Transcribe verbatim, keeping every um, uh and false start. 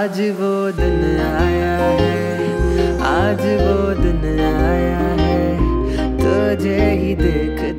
आज वो दिन आया है, आज वो दिन आया है, तुझे ही देख